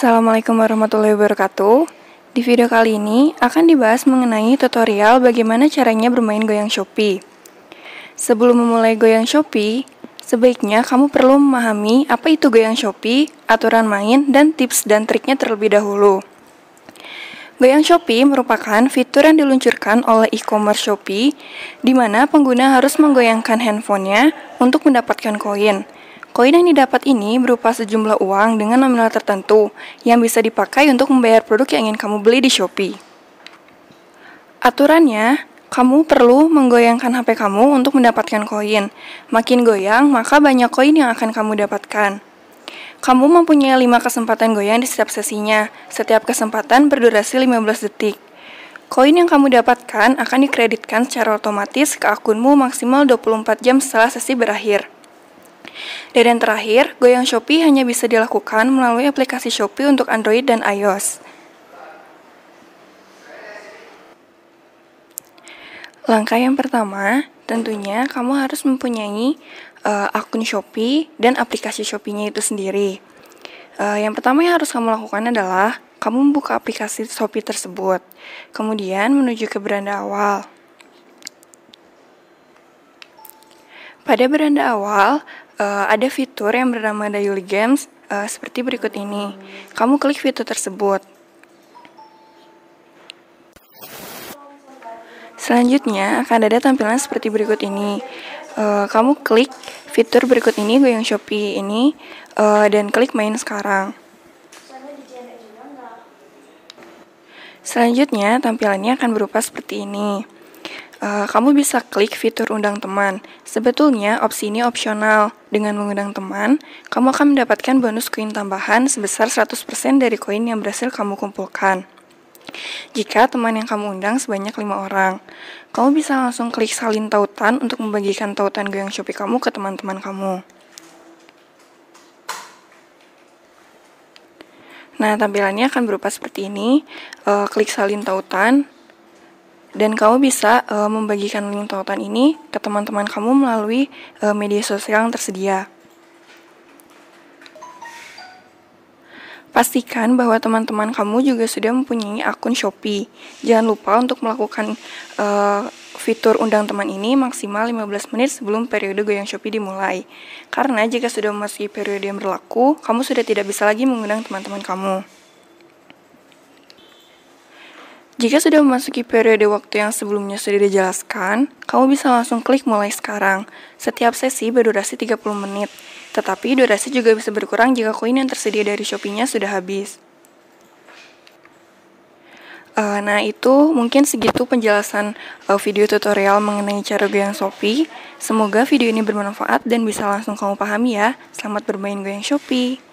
Assalamualaikum warahmatullahi wabarakatuh. Di video kali ini akan dibahas mengenai tutorial bagaimana caranya bermain goyang Shopee. Sebelum memulai goyang Shopee, sebaiknya kamu perlu memahami apa itu goyang Shopee, aturan main, dan tips dan triknya terlebih dahulu. Goyang Shopee merupakan fitur yang diluncurkan oleh e-commerce Shopee, di mana pengguna harus menggoyangkan handphonenya untuk mendapatkan koin. Koin yang didapat ini berupa sejumlah uang dengan nominal tertentu yang bisa dipakai untuk membayar produk yang ingin kamu beli di Shopee. Aturannya, kamu perlu menggoyangkan HP kamu untuk mendapatkan koin. Makin goyang, maka banyak koin yang akan kamu dapatkan. Kamu mempunyai 5 kesempatan goyang di setiap sesinya. Setiap kesempatan berdurasi 15 detik. Koin yang kamu dapatkan akan dikreditkan secara otomatis ke akunmu maksimal 24 jam setelah sesi berakhir. Dan yang terakhir, goyang Shopee hanya bisa dilakukan melalui aplikasi Shopee untuk Android dan iOS. Langkah yang pertama, tentunya kamu harus mempunyai akun Shopee dan aplikasi Shopee-nya itu sendiri. Yang pertama yang harus kamu lakukan adalah kamu membuka aplikasi Shopee tersebut, kemudian menuju ke beranda awal. Pada beranda awal, ada fitur yang bernama Daily Games seperti berikut ini. Kamu klik fitur tersebut. Selanjutnya akan ada tampilan seperti berikut ini. Kamu klik fitur berikut ini, goyang Shopee ini, dan klik main sekarang. Selanjutnya tampilannya akan berupa seperti ini. Kamu bisa klik fitur undang teman. Sebetulnya opsi ini opsional. Dengan mengundang teman, kamu akan mendapatkan bonus koin tambahan sebesar 100% dari koin yang berhasil kamu kumpulkan. Jika teman yang kamu undang sebanyak 5 orang, kamu bisa langsung klik salin tautan untuk membagikan tautan goyang Shopee kamu ke teman-teman kamu. Nah, tampilannya akan berupa seperti ini. Klik salin tautan. Dan kamu bisa membagikan link tautan ini ke teman-teman kamu melalui media sosial yang tersedia. Pastikan bahwa teman-teman kamu juga sudah mempunyai akun Shopee. Jangan lupa untuk melakukan fitur undang teman ini maksimal 15 menit sebelum periode goyang Shopee dimulai. Karena jika sudah memasuki periode yang berlaku, kamu sudah tidak bisa lagi mengundang teman-teman kamu. Jika sudah memasuki periode waktu yang sebelumnya sudah dijelaskan, kamu bisa langsung klik mulai sekarang. Setiap sesi berdurasi 30 menit, tetapi durasi juga bisa berkurang jika koin yang tersedia dari Shopee-nya sudah habis. Nah, itu mungkin segitu penjelasan video tutorial mengenai cara goyang Shopee. Semoga video ini bermanfaat dan bisa langsung kamu pahami ya. Selamat bermain goyang Shopee.